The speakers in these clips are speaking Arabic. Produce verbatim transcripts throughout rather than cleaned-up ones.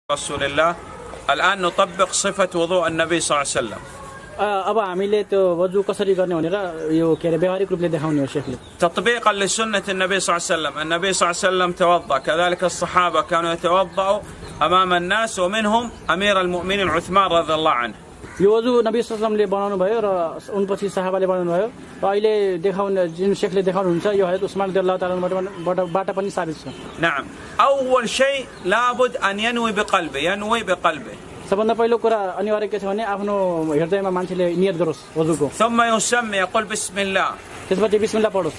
رسول الله. الآن نطبق صفة وضوء النبي صلى الله عليه وسلم. अब हामीले त्यो वजु कसरी गर्ने भनेर यो के अरे व्यावहारिक रूपले देखाउने हो शेखले। تطبيقا لسنة النبي صلى الله عليه وسلم. النبي صلى الله عليه وسلم توضأ، كذلك الصحابة كانوا يتوضأوا أمام الناس ومنهم أمير المؤمنين عثمان رضي الله عنه. यो वजु नबी सल्लल्लाहु अलैहि वसल्लमले बनाउनु भयो र उनपछि साहाबाले बनाउनु भयो र अहिले देखाउने जुन शेखले देखाउनुहुन्छ यो हजरत उस्मान रदियल्लाहु ताआला बाट पनि साबित छ। نعم. أول شيء لابد أن ينوي بقلبه، ينوي بقلبه. सबभन्दा पहिलो कुरा अनिवार्य के छ भने आफ्नो हृदयमा मान्छेले नियत गरोस् वजुको। ثم يسمي يقول بسم الله. त्यसपछि बिस्मिल्लाह पढोस्।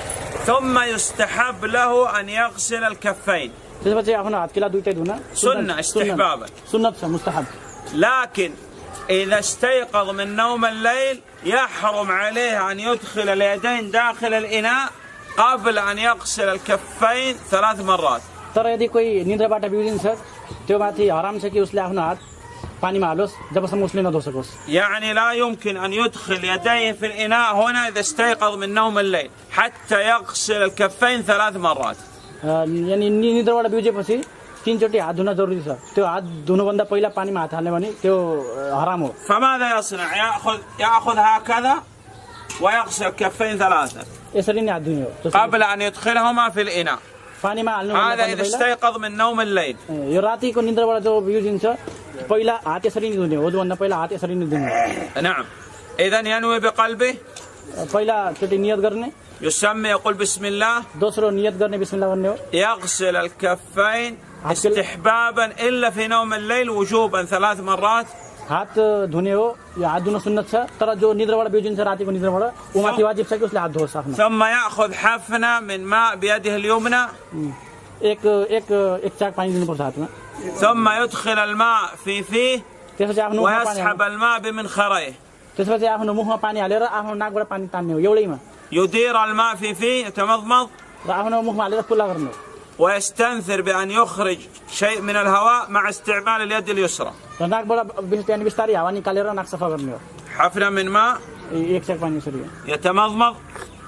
ثم يستحب له أن يغسل الكفين. त्यसपछि आफ्नो हातकिला दुईटै धुन سنة استحبابا. सुन्नत छ मुस्तहब। لكن إذا استيقظ من نوم الليل يحرم عليه أن يدخل اليدين داخل الإناء قبل أن يغسل الكفين ثلاث مرات. तर यदि कोही निद्राबाट बिउजिन्छ त्यो माथि हराम छ कि उसले आफ्नो हात पानीमा हालोस् जबसम्म उसले नधोसकोस्। يعني لا يمكن أن يدخل يديه في الإناء هنا إذا استيقظ من نوم الليل حتى يغسل الكفين ثلاث مرات. यानी निद्राबाट बिउजेपछि तीनचोटि हात धुन जरुरी छ। त्यो हात धुनुभन्दा पहिला पानीमा हात हाल्ने भने त्यो हराम हो। فماذا يصنع؟ يأخذ يأخذ هكذا ويغسل الكفين ثلاثة यसरी नै हात धुने हो قبل أن يدخلهما في الإناء. पानीमा हाल्नु هذا إذا استيقظ من نوم الليل. यो रातिको निद्राबाट जो बिउजिन्छ पहिला हात यसरी नै धुने हो, वजुभन्दा पहिला हात यसरी नै धुने हो। نعم. إذا ينوي بقلبه. पहिला चोटि नियत गर्ने, يسمي يقول بسم الله. दोस्रो नियत गर्ने बिस्मिल्लाह गर्ने हो। يغسل الكفين استحبابا إلا في نوم الليل وجوبا ثلاث مرات. हात धुने हो, यो हात धुन सुन्नत छ, तर जो निद्राबाट बिउजिन्छ रातिको निद्राबाट उ माथि वाजिब छ कि उसले हात धोस् आफ्नो। ثم يأخذ حفنة من ماء بيده اليمنى. एक एक एक चाक पानी दिनुपर्छ हातमा। ثم يدخل الماء في فيه त्यसपछि आफ्नो ويسحب الماء بمنخريه. त्यसपछि आफ्नो मुखमा पानी हालेर आफ्नो नाकबाट पानी तान्ने हो एउटैमा। يدير الماء في فيه يتمضمض र आफ्नो मुखमा हालेर कुल्ला गर्ने हो। ويستنثر بأن يخرج شيء من الهواء مع استعمال اليد اليسرى. र नाकबाट बिस्तारै बिस्तारै हावा निकालेर नाक सफा गर्ने हो। حفنة من ماء एक चाक पानी यसरी يتمضمض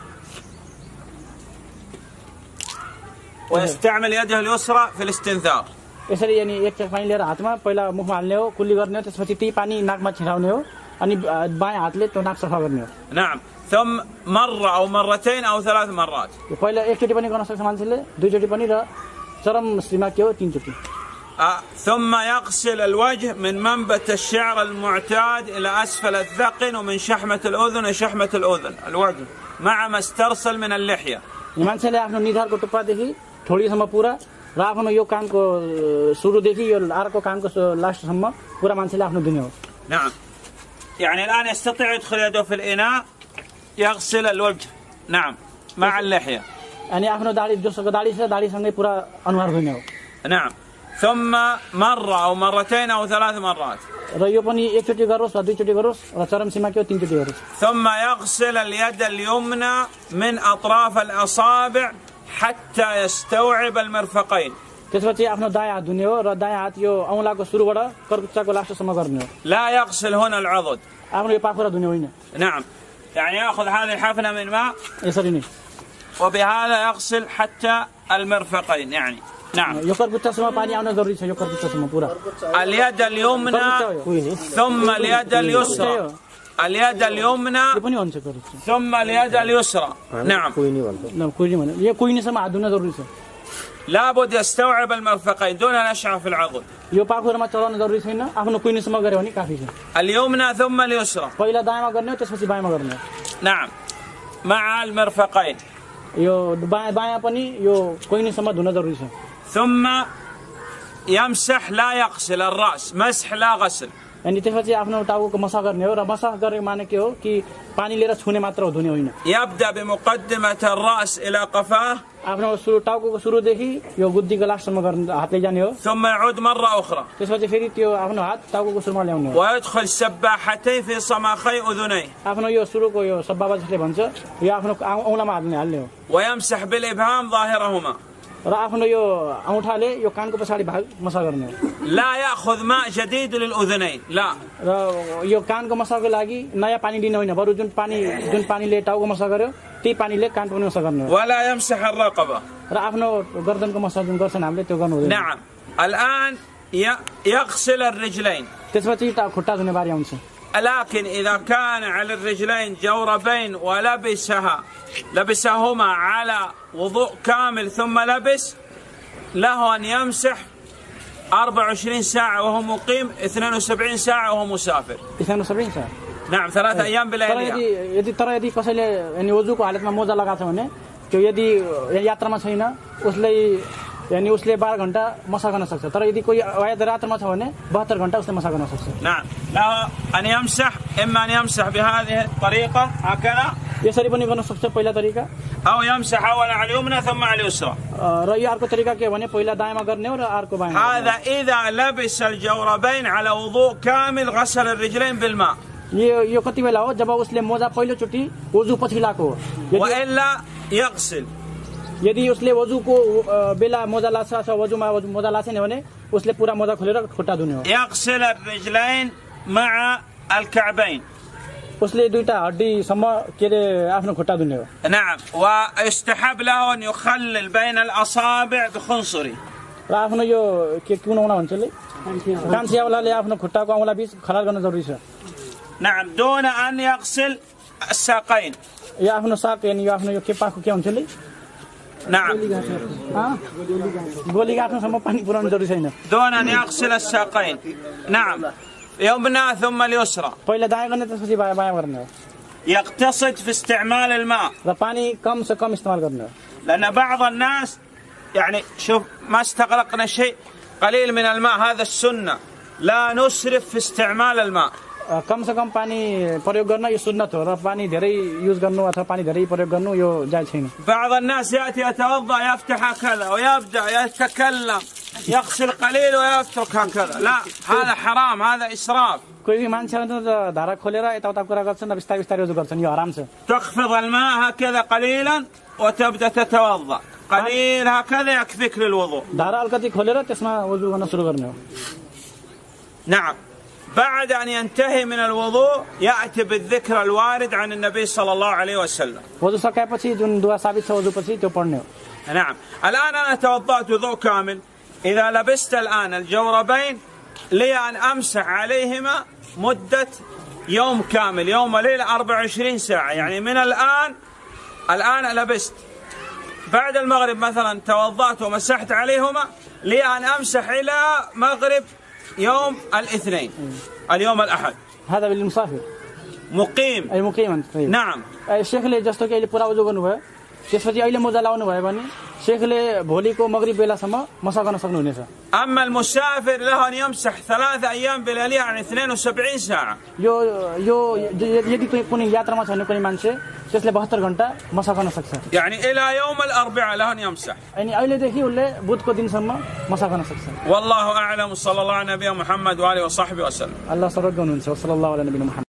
ويستعمل يده اليسرى في الاستنثار. यसरी यानी एक चाक पानी लिएर हातमा पहिला मुखमा हाल्ने हो, कुल्ली गर्ने हो, त्यसपछि त्यही पानी नाकमा छिराउने हो अनि बायाँ हातले त्यो नाक सफा गर्ने हो। نعم. ثم مرة أو مرتين أو ثلاث مرات. पहिला एकचोटि पनि गर्न सक्छ मान्छेले, दुईचोटि पनि र चरम सीमा के हो तीनचोटि। آه. ثم يغسل الوجه من منبت الشعر المعتاد إلى أسفل الذقن ومن شحمة الأذن وشحمة الأذن الوجه مع ما استرسل من اللحية. मान्छेले आफ्नो निधारको टुप्पादेखि ठोडीसम्म पुरा र आफ्नो यो कानको सुरुदेखि यो अर्को कानको लास्टसम्म पुरा मान्छेले आफ्नो धुने हो। نعم. يعني الآن يستطيع يدخل يده في الإناء يغسل الوجه. نعم. مع اللحية. अनि आफ्नो दाढी जोसँग दाढी छ दाढीसँगै पुरा अनुहार धुने हो। نعم. ثم مرة أو مرتين أو ثلاث مرات. र यो पनि एकचोटि गरोस् वा दुईचोटि गरोस् र चरम सीमा के हो तीनचोटि गरोस्। ثم يغسل اليد اليمنى من أطراف الأصابع حتى يستوعب المرفقين. त्यसपछि आफ्नो दायाँ हात धुने हो र दायाँ हात यो औँलाको सुरुबाट कर्कुच्चाको लास्टसम्म गर्ने हो। لا يغسل هنا العضد. आफ्नो यो पाखुरा धुने होइन। نعم. يعني يأخذ هذه الحفنة من ماء यसरी नै وبهذا يغسل حتى المرفقين يعني. نعم. यो कर्कुच्चासम्म पानी आउन जरुरी छ, यो कर्कुच्चासम्म पुरा। اليد اليمنى ثم اليد اليسرى. اليد اليمنى यो पनि हुन्छ कर्कुच्चा। ثم اليد اليسرى. نعم. न कोही भने यो कुइनीसम्म हात धुन जरुरी छ। لابد يستوعب المرفقين دون نشعة في العضد. यो पाखुरामा चलाउन जरुरी छैन, आफ्नो कुइनीसम्म गरे भने काफी छ। اليمنى ثم اليسرى. पहिला दायाँमा गर्ने हो त्यसपछि बायाँमा गर्ने हो। نعم. مع المرفقين. यो बायाँ बायाँ पनि यो कुइनीसम्म धुन जरुरी छ। ثم يمسح لا يغسل الرأس. مسح لا غسل. अनि त्यसपछि आफ्नो टाउको मसाज गर्ने हो र मसाज गर्ने माने के हो कि पानी लिएर छुने मात्र हो, धुने होइन। يبدأ بمقدمة الرأس إلى قفاه. आफ्नो सुरु टाउको सुरुदेखि यो गुद्दीको लास्टसम्म गर्न हातले जाने हो। ثم يعود مرة أخرى. त्यसपछि फेरि त्यो आफ्नो हात टाउको सुरुमा ल्याउने हो। ويدخل سباحتين في صماخي أذنيه. आफ्नो यो सुरुको यो सब्बाबा जसले भन्छ यो आफ्नो औँलामा हाल्ने हाल्ने हो। ويمسح بالإبهام ظاهرهما. र आफ्नो यो औँठाले यो कानको पछाडि भाग मसाज गर्ने हो। لا يأخذ ماء جديد للأذنين. لا. र यो कानको मसाजको लागि नयाँ पानी दिने होइन, बरु जुन पानी जुन पानीले टाउको मसाज गर्यो त्यही पानीले कानको पनि मसाज गर्ने हो। ولا يمسح الرقبة. र आफ्नो गर्दनको मसाज जुन गर्छन् हामीले त्यो गर्नु हुँदैन। نعم. الآن يغسل الرجلين. त्यसपछि त खुट्टा धुने बारी आउँछ। لكن إذا كان على الرجلين جوربين ولبسها لبسهما على وضوء كامل ثم لبس، له أن يمسح أربع وعشرين ساعة وهو مقيم، اثنين وسبعين ساعة وهو مسافر. اثنين وسبعين ساعة. نعم ثلاثة أيام بلياليها. यदि यदि तर यदि कसैले यानी वजुको हालतमा मोजा लगाएको छ भने त्यो यदि यात्रामा छैन उसले यानी उसले बाह्र घण्टा मसा गर्न सक्छ। तर यदि कोही यात्रामा छ भने बहत्तर घण्टा उसले मसा गर्न सक्छ। نعم له أن يمسح، إما أن يمسح بهذه الطريقة هكذا، यसरी पनि गर्न सक्छ पहिला तरिका، أو يمسح أولا على اليمنى ثم على اليسرى. र यो अर्को तरिका के भने पहिला दायाँमा गर्ने हो र अर्को बायाँमा। هذا إذا لبس الجوربين على وضوء كامل غسل الرجلين بالماء. यो यो कति बेला हो जब उसले मोजा पहिलो चोटी वजु पछि लाको हो। وإلا يغسل. यदि उसले वजुको बेला मोजा लाछ अथवा वजुमा मोजा लाछ नि भने उसले पुरा मोजा खोलेर खुट्टा धुने हो। يغسل الرجلين مع الكعبين. उसले दुईटा हड्डीसम्म के रे आफ्नो खुट्टा धुने हो। نعم ويستحب له أن يخلل بين الأصابع بخنصره. र आफ्नो यो के कुन औँला भन्छ ले कान्छियावालाले आफ्नो खुट्टाको औँला बीच खलाल गर्न जरुरी छ। نعم دون أن يغسل الساقين. यो आफ्नो साक यानी यो आफ्नो यो के पाखो के हुन्छ ले نعم गोली गाँठसम्म पानी पुराउनु जरुरी छैन। دون أن يغسل الساقين. نعم يمنى ثم اليسرى. पहिला दायाँ गर्ने त्यसपछि बायाँ बायाँ गर्ने हो। يقتصد في استعمال الماء. र पानी कम से कम इस्तेमाल गर्ने हो। لأن بعض الناس يعني شوف ما استغرقنا شيء، قليل من الماء، هذا السنة، لا نسرف في استعمال الماء. कम से कम पानी प्रयोग गर्न यो सुन्नत हो र पानी धेरै युज गर्नु अथवा पानी धेरै प्रयोग गर्नु यो जायज छैन। بعض الناस يأتي يتوضأ يفتح هكذا ويبدأ يتكلم يغسل قليل ويترك هكذا، لا هذا حرام، هذا إسراف. कोही मान्छेहरु त धारा खोलेर यताउता कुरा गर्छन् र बिस्तारै बिस्तारै वजु गर्छन्, यो हराम छ। تخفض الماء هكذا قليلا وتبدأ تتوضأ قليل هكذا يكفيك للوضوء. धारा अलिकति खोलेर त्यसमा वजु गर्न सुरु गर्ने हो। نعم بعد أن ينتهي من الوضوء يأتي بالذكر الوارد عن النبي صلى الله عليه وسلم. वजु सकाएपछि जुन दुआ साबित छ वजु पछि त्यो पढ्ने हो। نعم الآن أنا توضأت وضوء كامل، إذا لبست الآن الجوربين لي أن أمسح عليهما مدة يوم كامل، يوم وليلة أربع وعشرين ساعة، يعني من الآن الآن لبست بعد المغرب مثلا توضأت ومسحت عليهما لي أن أمسح إلى مغرب يوم الاثنين اليوم الأحد. هذا للمسافر مقيم أي مقيما. طيب. نعم शेखले जस्तो कि अहिले पुरा वजु गर्नुभयो त्यसपछि अहिले मोजा लाउनु भयो भने शेखले भोलिको मगरिब बेलासम्म मसा गर्न सक्नुहुनेछ। أما المسافر له أن يمسح ثلاثة أيام بلياليها عن اثنين وسبعين ساعة. यो यो यदि कुनै यात्रामा छ भने कुनै मान्छे त्यसले बहत्तर घण्टा मसा गर्न सक्छ। يعني إلى يوم الأربعاء له أن يمسح. अनि अहिलेदेखि उसले बुधको दिनसम्म मसा गर्न सक्छ। والله أعلم. صلى الله على نبينا محمد وآله وصحبه وسلم. الله सर्वज्ञ हुनुहुन्छ। صلى الله على نبينا محمد.